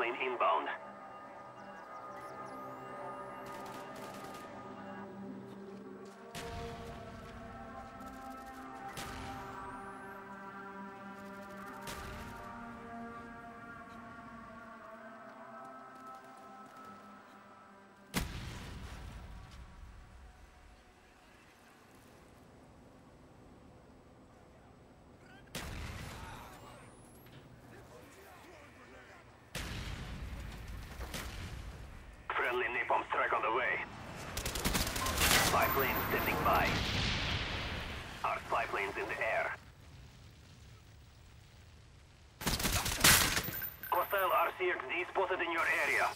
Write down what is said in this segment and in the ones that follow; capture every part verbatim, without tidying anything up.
plane inbound. Friendly napalm strike on the way. Spy plane standing by. Our spy plane's in the air. Hostile R C X D spotted in your area.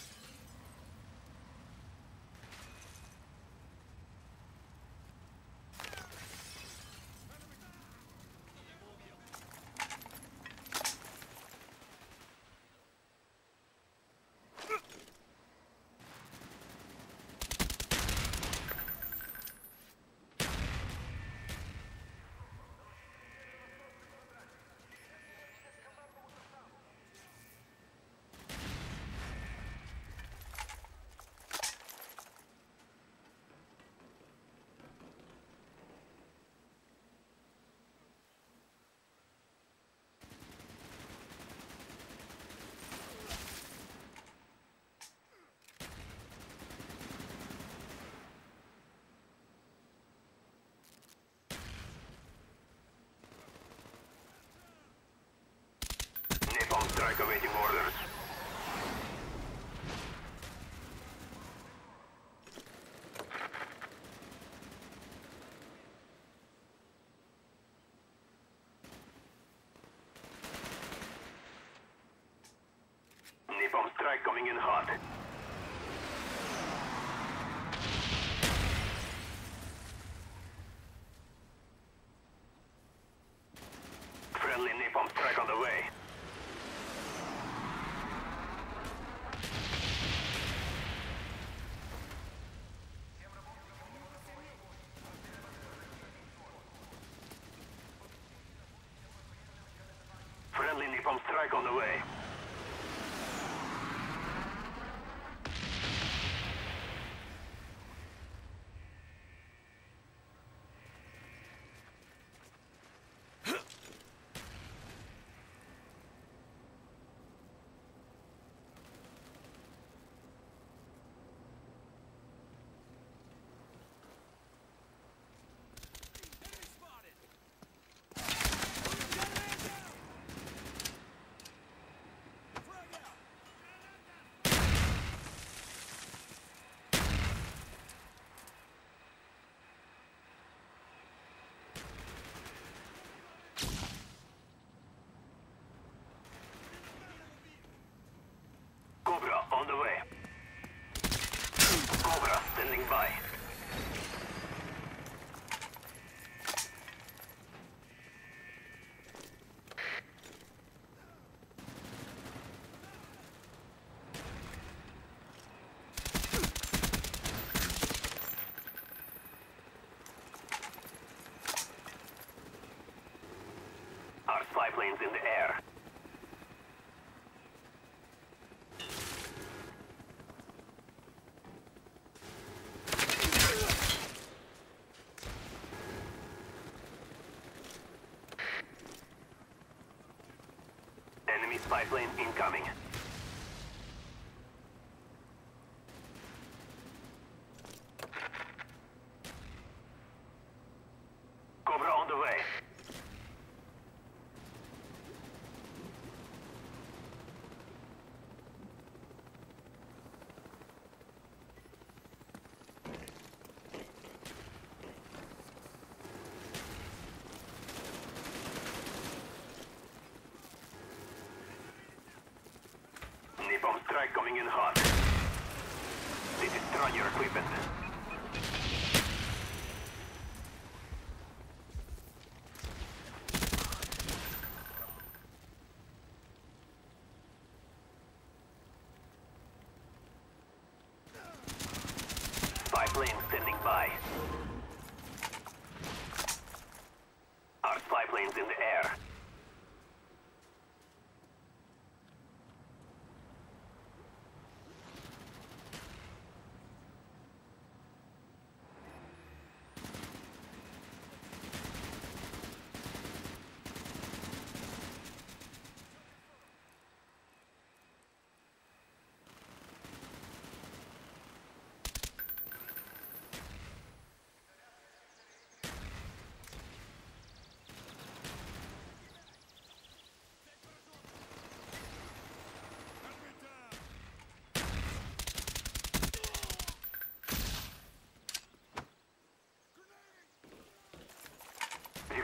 Napalm strike awaiting orders. Napalm strike coming in hot. Friendly napalm strike on the way. Friendly napalm strike on the way. Cobra on the way. Cobra standing by. Our spy plane's in the air. Enemy spy plane incoming. Cobra on the way. Napalm strike coming in hot. They destroy your equipment. Spy plane standing by. Our spy plane's in the air.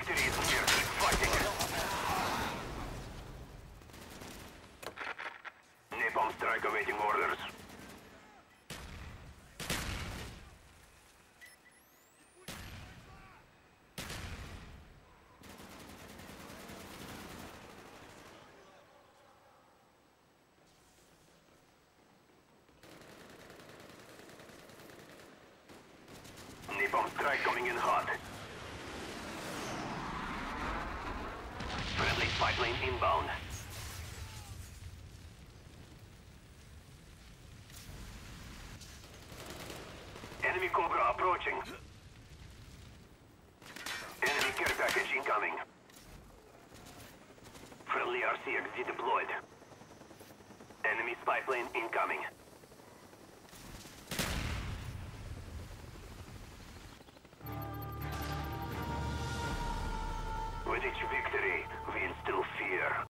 victory is near. Keep fighting. Napalm strike awaiting orders. Napalm strike coming in hot. Friendly spy plane inbound. Enemy Cobra approaching. Enemy care package incoming. Friendly R C X D deployed. Enemy spy plane incoming. With each victory, we instill fear.